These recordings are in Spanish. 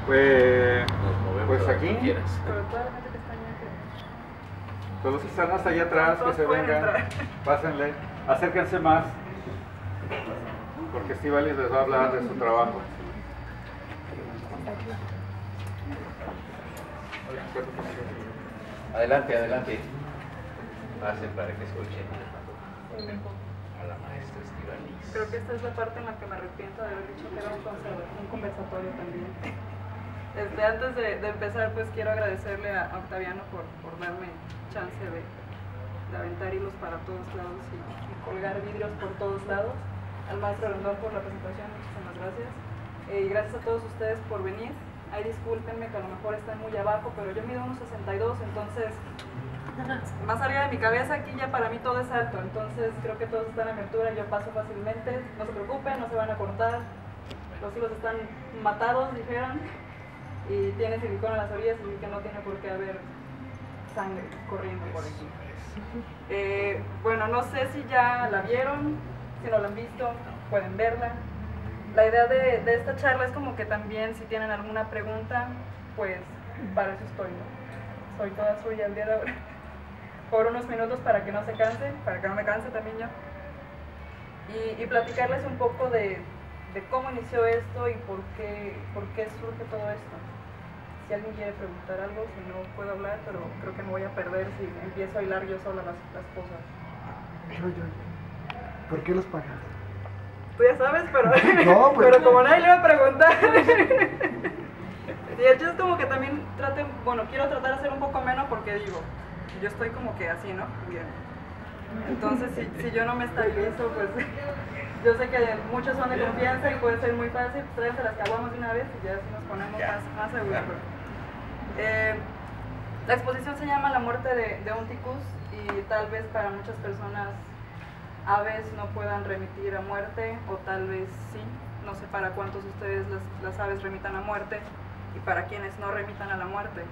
Pues, Nos movemos pues a donde aquí, tú quieras. Pero toda la gente que está allá, todos los que están hasta allá atrás, que Todos se pueden vengan, entrar. pásenle, acérquense más, porque Estíbaliz les va a hablar de su trabajo. Adelante, adelante. Pasen para que escuchen a la maestra Estíbaliz. creo que esta es la parte en la que me arrepiento de haber dicho que era un conversatorio también. Antes de empezar, pues quiero agradecerle a Octaviano por darme chance de aventar hilos para todos lados y colgar vidrios por todos lados. Al maestro Rendón por la presentación, muchísimas gracias. Y gracias a todos ustedes por venir. Ay, discúlpenme que a lo mejor están muy abajo, pero yo mido unos 62, entonces más arriba de mi cabeza aquí ya para mí todo es alto, entonces creo que todos están a mi altura, yo paso fácilmente, no se preocupen, no se van a cortar, los hilos están matados, dijeron, y tiene silicona en las orillas, así que no tiene por qué haber sangre corriendo por aquí. Bueno, no sé si ya la vieron, si no la han visto, pueden verla. La idea de esta charla es como que también si tienen alguna pregunta, pues para eso estoy, ¿no? Soy toda suya el día de ahora. Por unos minutos para que no se canse, para que no me canse también yo. Y platicarles un poco de cómo inició esto y por qué surge todo esto. Si alguien quiere preguntar algo, si no puedo hablar, pero creo que me voy a perder si empiezo a hilar yo sola las cosas. ¿Por qué los pagas? Tú ya sabes, pero, No, pues, pero como nadie le va a preguntar. Y el chiste es como que también quiero tratar de hacer un poco menos porque digo, yo estoy como que así, ¿no? Bien. Entonces, si yo no me estabilizo, pues yo sé que muchos son de confianza y puede ser muy fácil, pues tráiganse las caguamos de una vez y ya así nos ponemos más seguros. La exposición se llama La muerte de un ticus y tal vez para muchas personas aves no puedan remitir a muerte o tal vez sí, no sé para cuántos de ustedes las aves remitan a muerte y para quienes no remitan a la muerte.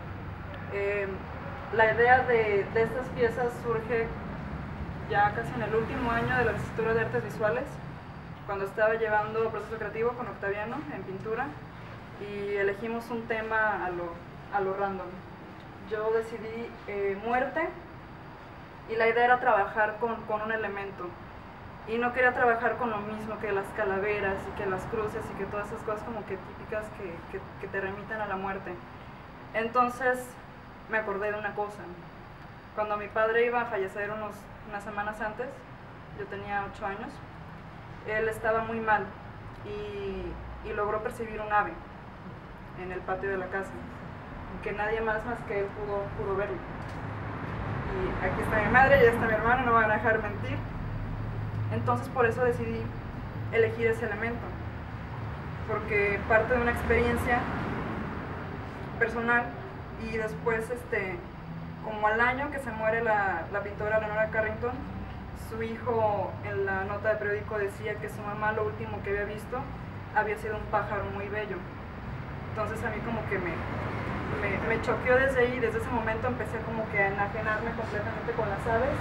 La idea de estas piezas surge ya casi en el último año de la licenciatura de Artes Visuales, cuando estaba llevando proceso creativo con Octaviano en pintura y elegimos un tema a lo random. Yo decidí muerte y la idea era trabajar con un elemento y no quería trabajar con lo mismo que las calaveras y que las cruces y que todas esas cosas como que típicas que te remiten a la muerte. Entonces me acordé de una cosa. Cuando mi padre iba a fallecer unas semanas antes, yo tenía 8 años, él estaba muy mal y logró percibir un ave en el patio de la casa, que nadie más que él pudo verlo. Y aquí está mi madre y está mi hermano, no me van a dejar mentir. Entonces por eso decidí elegir ese elemento, porque parte de una experiencia personal y después como al año que se muere la pintora Leonora Carrington, su hijo en la nota de periódico decía que su mamá lo último que había visto había sido un pájaro muy bello. Entonces a mí como que me choqueó desde ahí, desde ese momento empecé como que a enajenarme completamente con las aves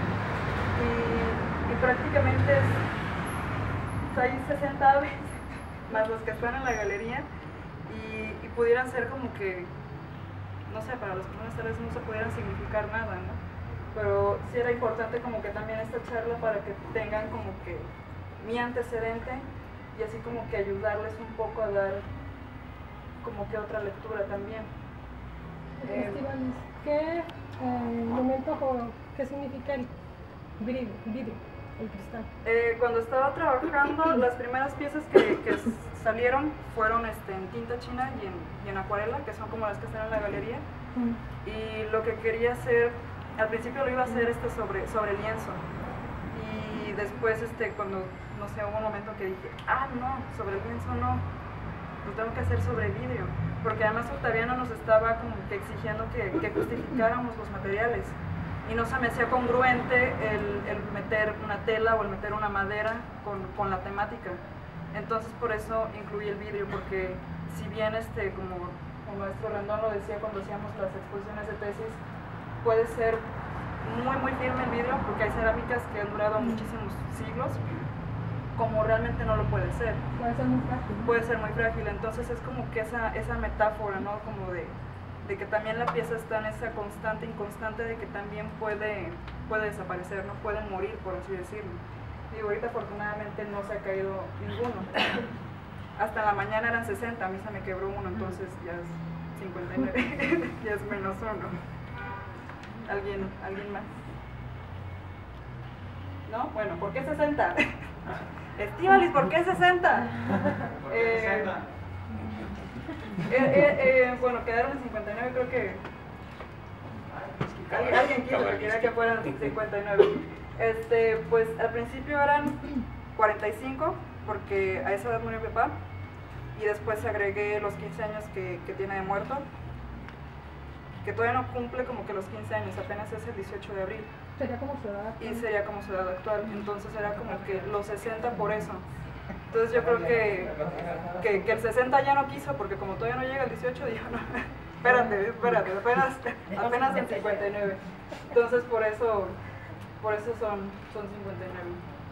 y prácticamente hay 60 aves más los que están en la galería y pudieran ser como que, no sé, para las personas tal vez no se pudieran significar nada, ¿no? Pero sí era importante como que también esta charla para que tengan como que mi antecedente y así como que ayudarles un poco a dar como que otra lectura también. Estíbaliz, ¿qué momento o qué significa el vidrio, el cristal? Cuando estaba trabajando, las primeras piezas que salieron fueron en tinta china y en acuarela, que son como las que están en la galería. Y lo que quería hacer, al principio lo iba a hacer sobre lienzo. Y después, cuando, no sé, hubo un momento que dije, no, sobre lienzo no, lo tengo que hacer sobre vidrio. Porque además Octaviano nos estaba como que exigiendo que justificáramos los materiales. Y no se me hacía congruente el meter una tela o el meter una madera con la temática. Entonces por eso incluí el vidrio, porque si bien como el maestro Rendón lo decía cuando hacíamos las exposiciones de tesis, puede ser muy muy firme el vidrio, porque hay cerámicas que han durado muchísimos siglos, como realmente no lo puede ser. Puede ser muy frágil. Puede ser muy frágil, entonces es como que esa metáfora, ¿no? Como de que también la pieza está en esa constante, inconstante de que también puede desaparecer, no puede morir, por así decirlo. Digo, ahorita afortunadamente no se ha caído ninguno. Hasta la mañana eran 60, a mí se me quebró uno, entonces ya es 59, ya es menos uno. ¿Alguien más? ¿No? Bueno, ¿por qué 60? Estíbaliz, ¿por qué 60? Bueno, quedaron en 59, creo que alguien quiso que quería que fueran 59. Pues al principio eran 45, porque a esa edad murió mi papá, y después agregué los 15 años que tiene de muerto, que todavía no cumple como que los 15 años, apenas es el 18 de abril. Sería como su edad actual. Y sería como su edad actual, entonces era como que los 60 por eso. Entonces yo creo que el 60 ya no quiso, porque como todavía no llega el 18, dijo, no, espérate, apenas en 59. Entonces por eso son 59.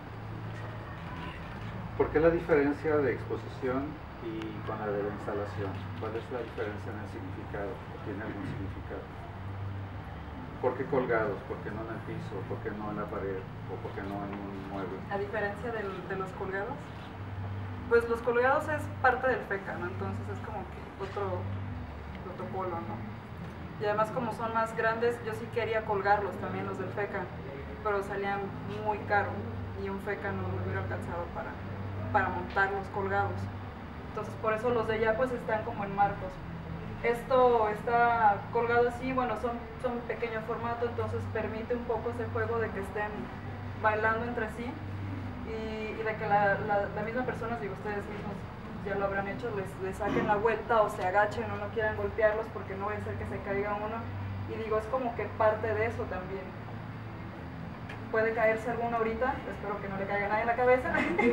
¿Por qué la diferencia de exposición y con la de la instalación? ¿Cuál es la diferencia en el significado? ¿O tiene algún significado? ¿Por qué colgados? ¿Por qué no en el piso? ¿Por qué no en la pared? ¿O por qué no en un mueble? A diferencia de los colgados, pues los colgados es parte del FECA, ¿no? Entonces es como que otro protocolo, ¿no? Y además como son más grandes, yo sí quería colgarlos también los del FECA, pero salían muy caro y un FECA no me hubiera alcanzado para montar los colgados. Entonces por eso los de allá pues están como en marcos. Esto está colgado así, bueno, son pequeño formato, entonces permite un poco ese juego de que estén bailando entre sí y de que la misma persona, digo, ustedes mismos ya lo habrán hecho, les saquen la vuelta o se agachen o no quieran golpearlos porque no va a ser que se caiga uno. Y digo, es como que parte de eso también. Puede caerse alguno ahorita, espero que no le caiga nadie en la cabeza.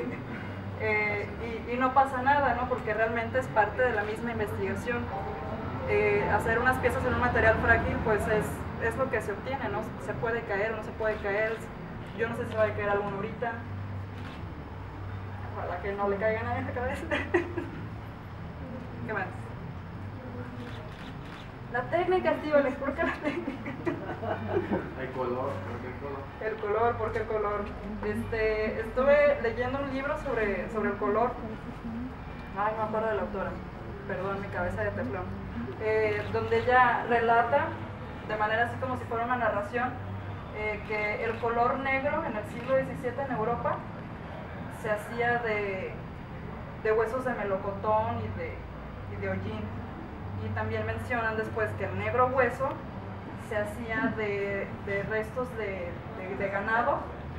Y no pasa nada, ¿no? Porque realmente es parte de la misma investigación. Hacer unas piezas en un material frágil, pues es lo que se obtiene, ¿no? Se puede caer o no se puede caer. Yo no sé si va a caer alguno ahorita. Ojalá que no le caiga nadie en la cabeza. ¿Qué más? La técnica, tío, les explico la técnica. El color, ¿por qué el color? El color, ¿por qué el color? Estuve leyendo un libro sobre el color. Ay, no me acuerdo de la autora. Perdón, mi cabeza de teflón. Donde ella relata, de manera así como si fuera una narración, que el color negro en el siglo XVII en Europa se hacía de huesos de melocotón y de hollín. Y también mencionan después que el negro hueso se hacía de restos de ganado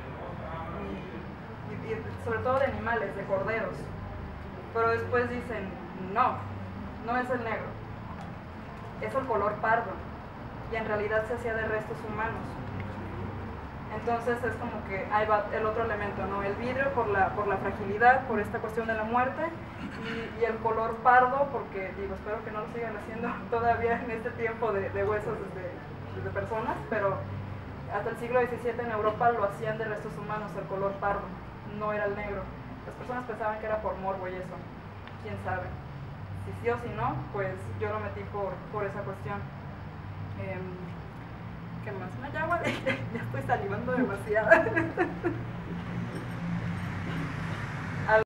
y sobre todo de animales, de corderos. Pero después dicen, no es el negro, es el color pardo, y en realidad se hacía de restos humanos. Entonces es como que ahí va el otro elemento, ¿no? El vidrio por la fragilidad, por esta cuestión de la muerte, y el color pardo, porque digo, espero que no lo sigan haciendo todavía en este tiempo de huesos de personas, pero hasta el siglo XVII en Europa lo hacían de restos humanos, el color pardo, no era el negro. Las personas pensaban que era por morbo y eso, quién sabe. Si sí o si no, pues yo lo metí por esa cuestión. ¿Qué más? No, ya estoy salivando demasiado.